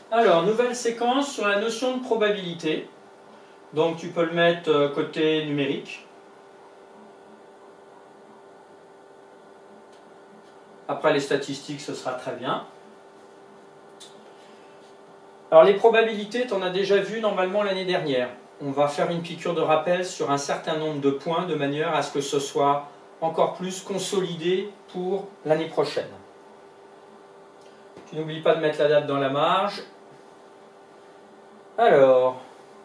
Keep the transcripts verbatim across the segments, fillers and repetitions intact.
Alors, nouvelle séquence sur la notion de probabilité. Donc, tu peux le mettre côté numérique. Après les statistiques, ce sera très bien. Alors, les probabilités, tu en as déjà vu normalement l'année dernière. On va faire une piqûre de rappel sur un certain nombre de points de manière à ce que ce soit encore plus consolidé pour l'année prochaine. Tu n'oublies pas de mettre la date dans la marge. Alors,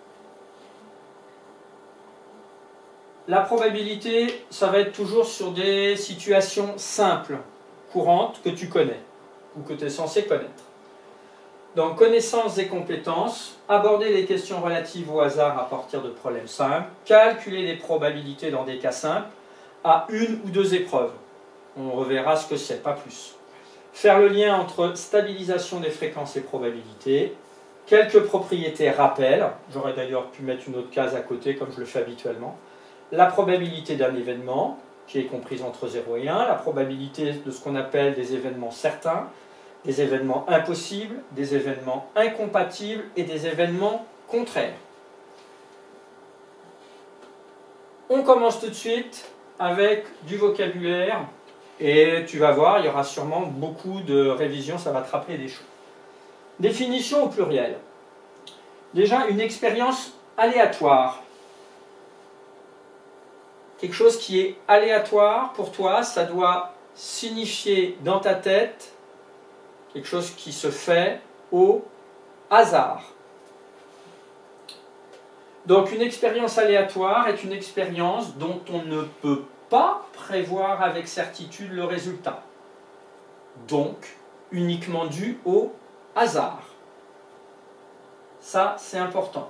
la probabilité, ça va être toujours sur des situations simples, courantes, que tu connais, ou que tu es censé connaître. Donc, connaissances et compétences, aborder les questions relatives au hasard à partir de problèmes simples, calculer les probabilités dans des cas simples, à une ou deux épreuves. On reverra ce que c'est, pas plus. Faire le lien entre stabilisation des fréquences et probabilités, quelques propriétés rappel, j'aurais d'ailleurs pu mettre une autre case à côté comme je le fais habituellement, la probabilité d'un événement, qui est comprise entre zéro et un, la probabilité de ce qu'on appelle des événements certains, des événements impossibles, des événements incompatibles et des événements contraires. On commence tout de suite avec du vocabulaire et tu vas voir, il y aura sûrement beaucoup de révisions, ça va te rappeler des choses. Définition au pluriel. Déjà, une expérience aléatoire. Quelque chose qui est aléatoire pour toi, ça doit signifier dans ta tête quelque chose qui se fait au hasard. Donc une expérience aléatoire est une expérience dont on ne peut pas prévoir avec certitude le résultat. Donc uniquement due au hasard. Ça, c'est important.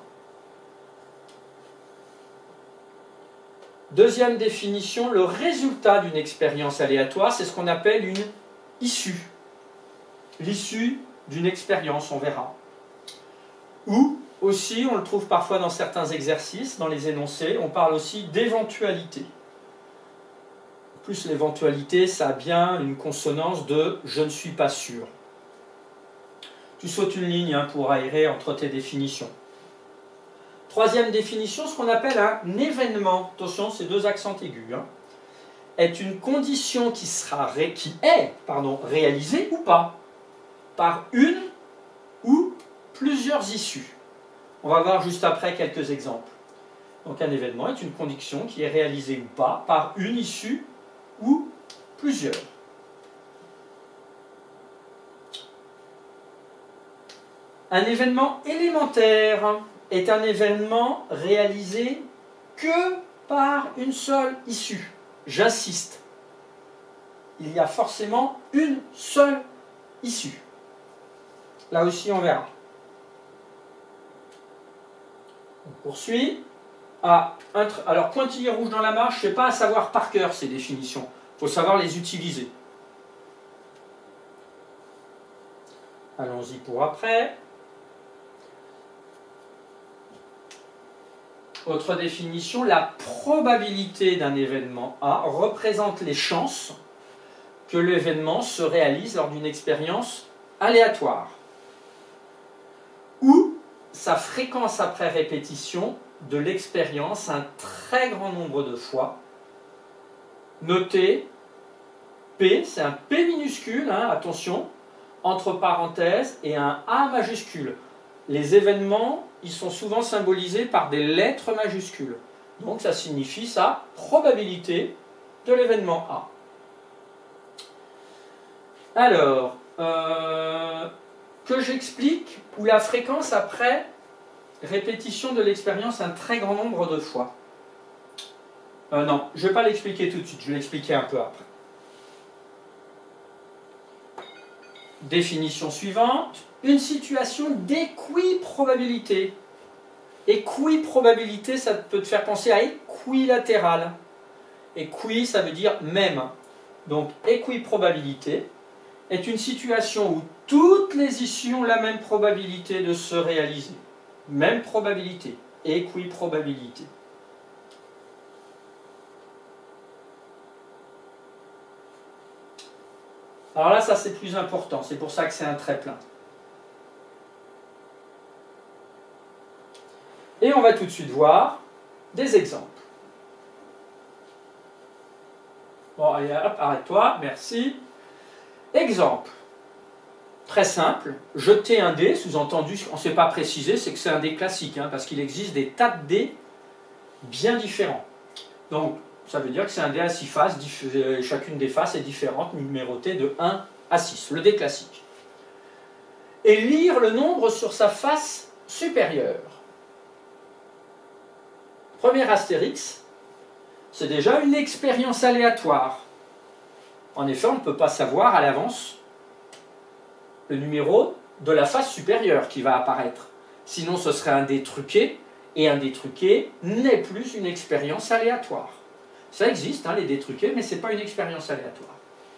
Deuxième définition, le résultat d'une expérience aléatoire, c'est ce qu'on appelle une issue. L'issue d'une expérience, on verra. Ou aussi, on le trouve parfois dans certains exercices, dans les énoncés, on parle aussi d'éventualité. En plus, l'éventualité, ça a bien une consonance de « je ne suis pas sûr ». Tu sautes une ligne hein, pour aérer entre tes définitions. Troisième définition, ce qu'on appelle un événement. Attention, ces deux accents aigus. Hein, est une condition qui, sera ré, qui est pardon, réalisée ou pas par une ou plusieurs issues. On va voir juste après quelques exemples. Donc un événement est une condition qui est réalisée ou pas par une issue ou plusieurs. Un événement élémentaire est un événement réalisé que par une seule issue. J'insiste. Il y a forcément une seule issue. Là aussi, on verra. On poursuit. Ah, alors, pointillé rouge dans la marge, ce n'est pas à savoir par cœur ces définitions. Il faut savoir les utiliser. Allons-y pour après. Autre définition, la probabilité d'un événement A représente les chances que l'événement se réalise lors d'une expérience aléatoire, ou sa fréquence après répétition de l'expérience un très grand nombre de fois. Notez, P, c'est un P minuscule, hein, attention, entre parenthèses, et un A majuscule. Les événements, ils sont souvent symbolisés par des lettres majuscules. Donc ça signifie sa probabilité de l'événement A. Alors, euh, que j'explique, où la fréquence après répétition de l'expérience un très grand nombre de fois. Euh, non, je ne vais pas l'expliquer tout de suite, je vais l'expliquer un peu après. Définition suivante, une situation d'équiprobabilité. Équiprobabilité, ça peut te faire penser à équilatéral. Équi, ça veut dire même. Donc, équiprobabilité est une situation où toutes les issues ont la même probabilité de se réaliser. Même probabilité, équiprobabilité. Alors là, ça c'est plus important, c'est pour ça que c'est un trait plein. Et on va tout de suite voir des exemples. Bon, allez, hop, arrête-toi, merci. Exemple. Très simple, jeter un dé, sous-entendu, on ne sait pas préciser, c'est que c'est un dé classique, hein, parce qu'il existe des tas de dés bien différents. Donc, ça veut dire que c'est un dé à six faces, chacune des faces est différente, numérotée de un à six, le dé classique. Et lire le nombre sur sa face supérieure. Premier astérix, c'est déjà une expérience aléatoire. En effet, on ne peut pas savoir à l'avance le numéro de la face supérieure qui va apparaître. Sinon, ce serait un dé truqué, et un dé truqué n'est plus une expérience aléatoire. Ça existe, hein, les dés truqués, mais ce n'est pas une expérience aléatoire.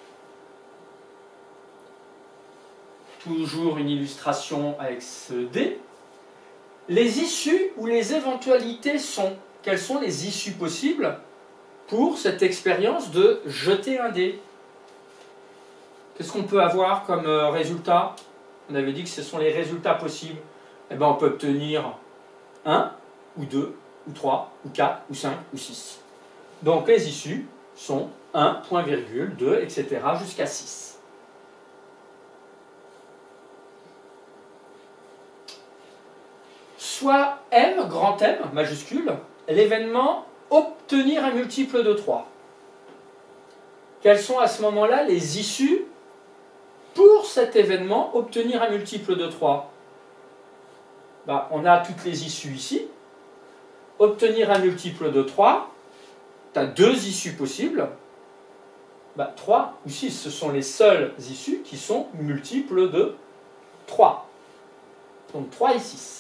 Toujours une illustration avec ce dé. Les issues ou les éventualités sont. Quelles sont les issues possibles pour cette expérience de jeter un dé? Qu'est-ce qu'on peut avoir comme résultat? On avait dit que ce sont les résultats possibles. Eh bien, on peut obtenir un, ou deux, ou trois, ou quatre, ou cinq, ou six. Donc les issues sont un, point virgule, deux, et cetera jusqu'à six. Soit M, grand M, majuscule, l'événement obtenir un multiple de trois. Quelles sont à ce moment-là les issues pour cet événement obtenir un multiple de trois? Ben, on a toutes les issues ici. Obtenir un multiple de trois, tu as deux issues possibles. Ben, trois ou six, ce sont les seules issues qui sont multiples de trois. Donc trois et six.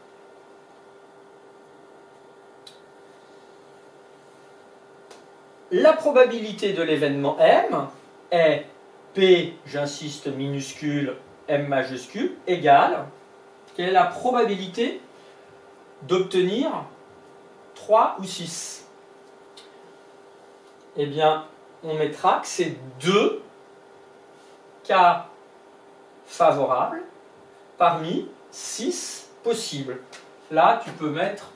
La probabilité de l'événement M est P, j'insiste, minuscule, M majuscule, égale, quelle est la probabilité d'obtenir trois ou six? Eh bien, on mettra que c'est deux cas favorables parmi six possibles. Là, tu peux mettre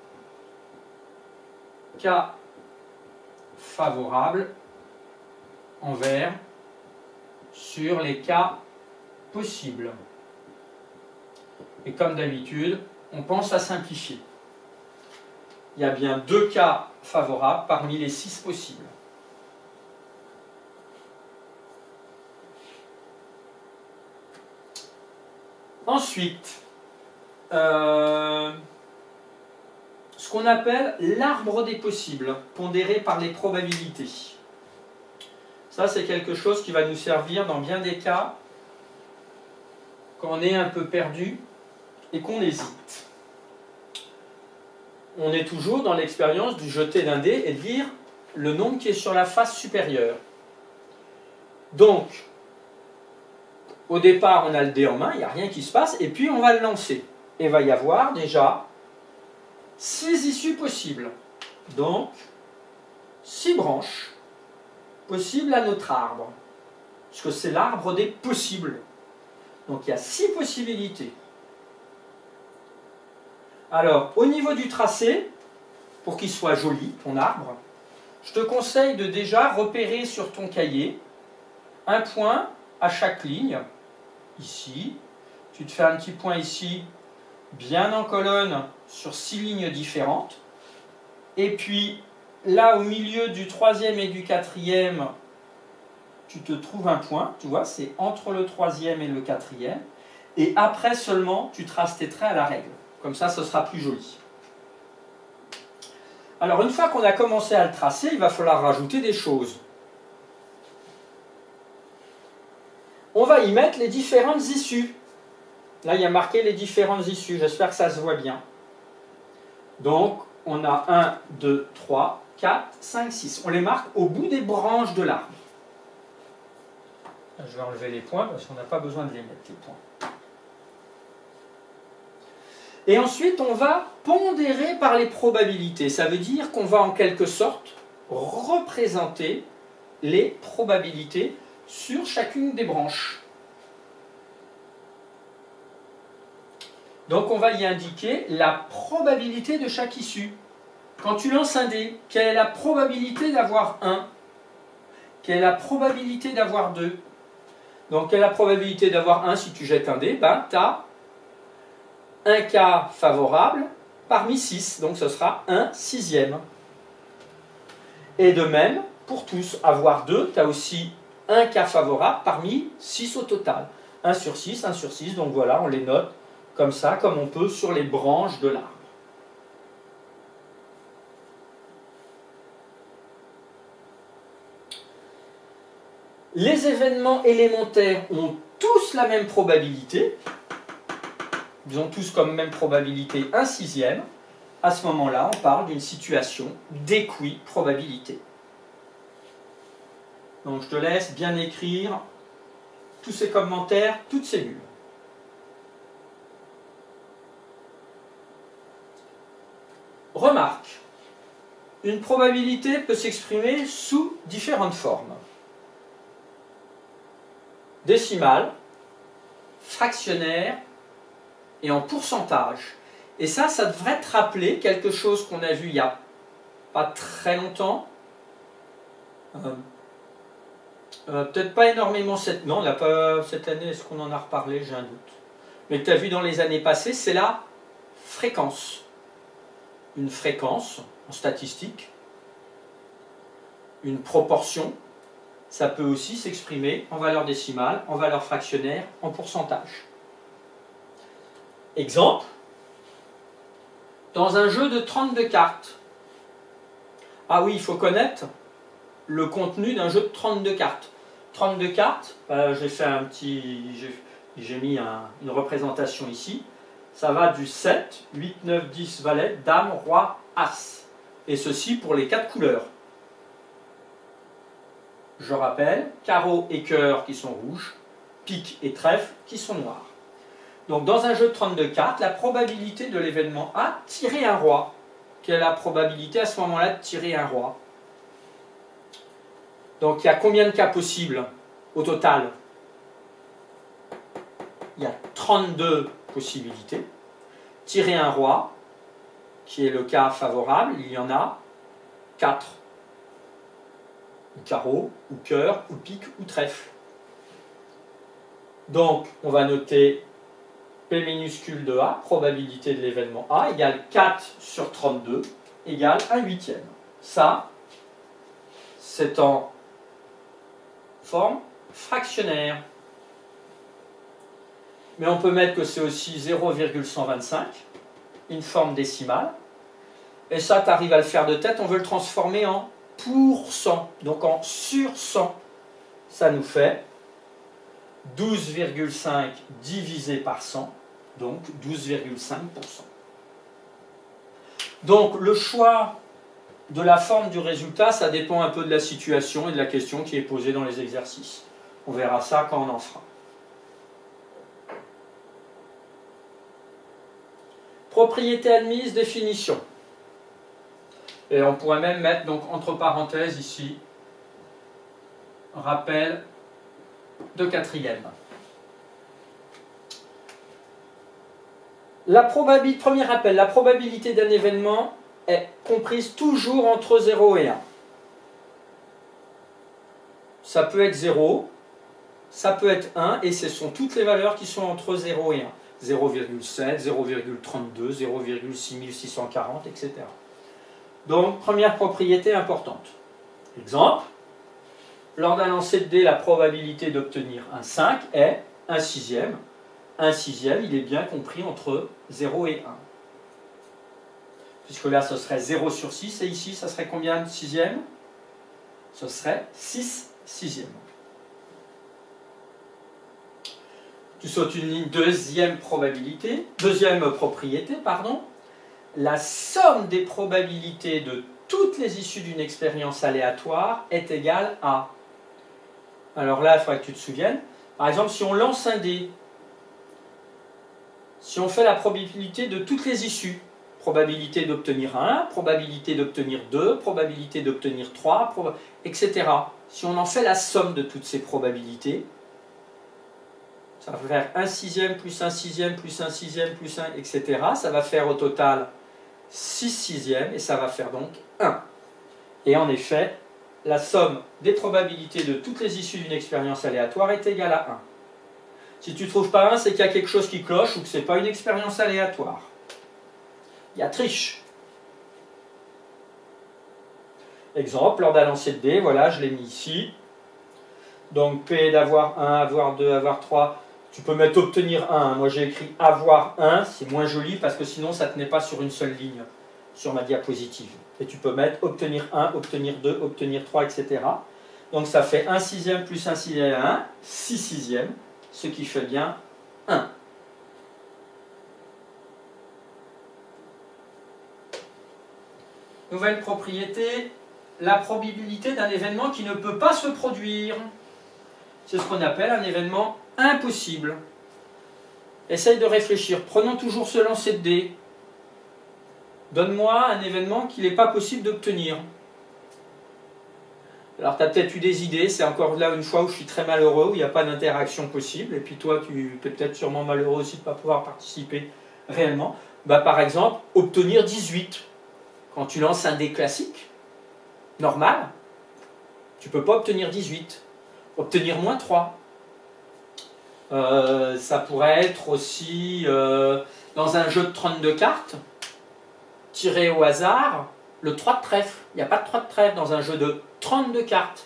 cas favorable en vert sur les cas possibles. Et comme d'habitude, on pense à simplifier. Il y a bien deux cas favorables parmi les six possibles. Ensuite, euh, ce qu'on appelle l'arbre des possibles, pondéré par les probabilités. Ça, c'est quelque chose qui va nous servir dans bien des cas quand on est un peu perdu et qu'on hésite. On est toujours dans l'expérience du jeter d'un dé et de dire le nombre qui est sur la face supérieure. Donc, au départ, on a le dé en main, il n'y a rien qui se passe, et puis on va le lancer. Et il va y avoir déjà six issues possibles. Donc, six branches possibles à notre arbre. Parce que c'est l'arbre des possibles. Donc, il y a six possibilités. Alors, au niveau du tracé, pour qu'il soit joli, ton arbre, je te conseille de déjà repérer sur ton cahier un point à chaque ligne. Ici, tu te fais un petit point ici, bien en colonne, sur six lignes différentes. Et puis, là, au milieu du troisième et du quatrième, tu te trouves un point, tu vois, c'est entre le troisième et le quatrième. Et après seulement, tu traces tes traits à la règle. Comme ça, ce sera plus joli. Alors, une fois qu'on a commencé à le tracer, il va falloir rajouter des choses. On va y mettre les différentes issues. Là, il y a marqué les différentes issues. J'espère que ça se voit bien. Donc, on a un, deux, trois, quatre, cinq, six. On les marque au bout des branches de l'arbre. Je vais enlever les points parce qu'on n'a pas besoin de les mettre, les points. Et ensuite, on va pondérer par les probabilités. Ça veut dire qu'on va en quelque sorte représenter les probabilités sur chacune des branches. Donc on va y indiquer la probabilité de chaque issue. Quand tu lances un dé, quelle est la probabilité d'avoir un? Quelle est la probabilité d'avoir deux? Donc quelle est la probabilité d'avoir un si tu jettes un dé? Ben, tu as un cas favorable parmi six, donc ce sera un sixième. Et de même, pour tous, avoir deux, tu as aussi un cas favorable parmi six au total. un sur six, un sur six, donc voilà, on les note comme ça, comme on peut sur les branches de l'arbre. Les événements élémentaires ont tous la même probabilité. Ils ont tous comme même probabilité un sixième. À ce moment-là, on parle d'une situation d'équiprobabilité. Donc je te laisse bien écrire tous ces commentaires, toutes ces bulles. Remarque, une probabilité peut s'exprimer sous différentes formes. Décimale, fractionnaire et en pourcentage. Et ça, ça devrait te rappeler quelque chose qu'on a vu il n'y a pas très longtemps. Euh, euh, Peut-être pas énormément cette, non, on n'a pas, cette année, est-ce qu'on en a reparlé? J'ai un doute. Mais que tu as vu dans les années passées, c'est la fréquence. Une fréquence en statistique, une proportion, ça peut aussi s'exprimer en valeur décimale, en valeur fractionnaire, en pourcentage. Exemple, dans un jeu de trente-deux cartes. Ah oui, il faut connaître le contenu d'un jeu de trente-deux cartes. trente-deux cartes, euh, j'ai fait un petit, j'ai mis un, une représentation ici. Ça va du sept, huit, neuf, dix, valet, dame, roi, as. Et ceci pour les quatre couleurs. Je rappelle, carreau et cœur qui sont rouges, pique et trèfle qui sont noirs. Donc dans un jeu de trente-deux cartes, la probabilité de l'événement A, tirer un roi. Quelle est la probabilité à ce moment-là de tirer un roi? Donc il y a combien de cas possibles au total? Il y a trente-deux possibilités. Tirer un roi, qui est le cas favorable, il y en a quatre. Ou carreau, ou cœur, ou pique, ou trèfle. Donc on va noter P minuscule de A, probabilité de l'événement A, égale quatre sur trente-deux, égale un huitième. Ça, c'est en forme fractionnaire. Mais on peut mettre que c'est aussi zéro virgule cent vingt-cinq, une forme décimale. Et ça, tu arrives à le faire de tête, on veut le transformer en pourcent, donc en sur cent. Ça nous fait douze virgule cinq divisé par cent, donc douze virgule cinq pour cent. Donc le choix de la forme du résultat, ça dépend un peu de la situation et de la question qui est posée dans les exercices. On verra ça quand on en fera. Propriété admise, définition. Et on pourrait même mettre donc entre parenthèses ici, rappel de quatrième. La probabilité, premier rappel, la probabilité d'un événement est comprise toujours entre zéro et un. Ça peut être zéro, ça peut être un, et ce sont toutes les valeurs qui sont entre zéro et un. zéro virgule sept, zéro virgule trente-deux, zéro virgule six mille six cent quarante, et cetera. Donc, première propriété importante. Exemple, lors d'un lancer de dés, la probabilité d'obtenir un cinq est un sixième. un sixième, il est bien compris entre zéro et un. Puisque là, ce serait zéro sur six, et ici, ça serait combien de sixième? Ce serait six sixièmes. Tu sautes une ligne, deuxième probabilité, deuxième propriété, pardon. La somme des probabilités de toutes les issues d'une expérience aléatoire est égale à... Alors là, il faudrait que tu te souviennes. Par exemple, si on lance un dé, si on fait la probabilité de toutes les issues, probabilité d'obtenir un, probabilité d'obtenir deux, probabilité d'obtenir trois, proba... et cetera. Si on en fait la somme de toutes ces probabilités, Ça va faire un sixième plus un sixième plus un sixième plus un, et cetera. Ça va faire au total six sixièmes et ça va faire donc un. Et en effet, la somme des probabilités de toutes les issues d'une expérience aléatoire est égale à un. Si tu ne trouves pas un, c'est qu'il y a quelque chose qui cloche ou que ce n'est pas une expérience aléatoire. Il y a triche. Exemple, lors d'un lancer de dés, voilà, je l'ai mis ici. Donc P d'avoir un, avoir deux, avoir trois, tu peux mettre obtenir un. Moi j'ai écrit avoir un, c'est moins joli parce que sinon ça ne tenait pas sur une seule ligne sur ma diapositive. Et tu peux mettre obtenir un, obtenir deux, obtenir trois, et cetera. Donc ça fait un sixième plus un sixième à un, six sixièmes, ce qui fait bien un. Nouvelle propriété, la probabilité d'un événement qui ne peut pas se produire. C'est ce qu'on appelle un événement impossible. Essaye de réfléchir. Prenons toujours ce lancer de dés. Donne-moi un événement qu'il n'est pas possible d'obtenir. Alors tu as peut-être eu des idées, c'est encore là une fois où je suis très malheureux, où il n'y a pas d'interaction possible, et puis toi tu es peut-être sûrement malheureux aussi de ne pas pouvoir participer réellement. Bah, par exemple, obtenir dix-huit. Quand tu lances un dé classique, normal, tu ne peux pas obtenir dix-huit. Obtenir moins trois. Euh, ça pourrait être aussi euh, dans un jeu de trente-deux cartes, tiré au hasard, le trois de trèfle. Il n'y a pas de trois de trèfle dans un jeu de trente-deux cartes.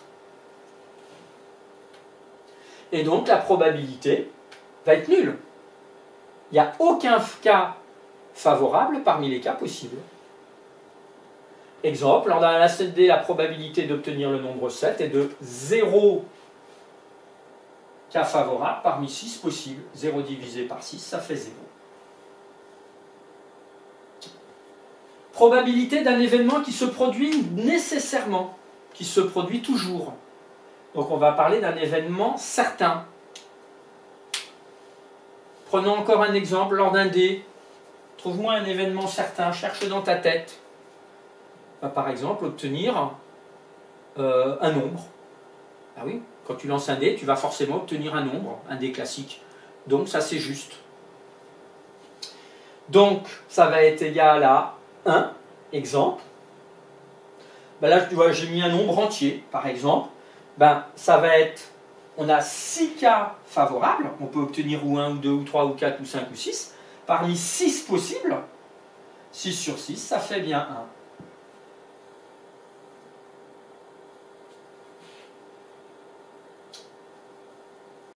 Et donc la probabilité va être nulle. Il n'y a aucun cas favorable parmi les cas possibles. Exemple, lors d'un lancer de dés, la probabilité d'obtenir le nombre sept est de zéro cas favorable parmi six possibles. zéro divisé par six, ça fait zéro. Probabilité d'un événement qui se produit nécessairement, qui se produit toujours. Donc on va parler d'un événement certain. Prenons encore un exemple, lors d'un dé. Trouve-moi un événement certain, cherche dans ta tête. Bah, par exemple, obtenir euh, un nombre. Ah oui, quand tu lances un dé, tu vas forcément obtenir un nombre, un dé classique. Donc ça c'est juste. Donc ça va être égal à un, exemple. Ben là, tu vois, j'ai mis un nombre entier, par exemple. Ben, ça va être, on a six cas favorables. On peut obtenir ou un, ou deux, ou trois, ou quatre, ou cinq, ou six. Parmi six possibles, six sur six, ça fait bien un.